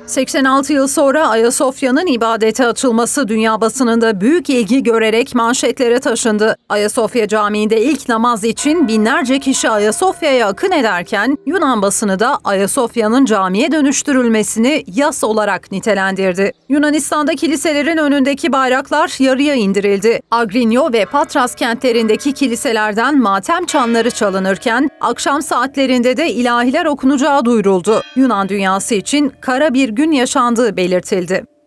86 yıl sonra Ayasofya'nın ibadete açılması dünya basınında büyük ilgi görerek manşetlere taşındı. Ayasofya Camii'nde ilk namaz için binlerce kişi Ayasofya'ya akın ederken Yunan basını da Ayasofya'nın camiye dönüştürülmesini yas olarak nitelendirdi. Yunanistan'da kiliselerin önündeki bayraklar yarıya indirildi. Agrinio ve Patras kentlerindeki kiliselerden matem çanları çalınırken akşam saatlerinde de ilahiler okunacağı duyuruldu. Yunan dünyası için kara bir gün yaşandığı belirtildi.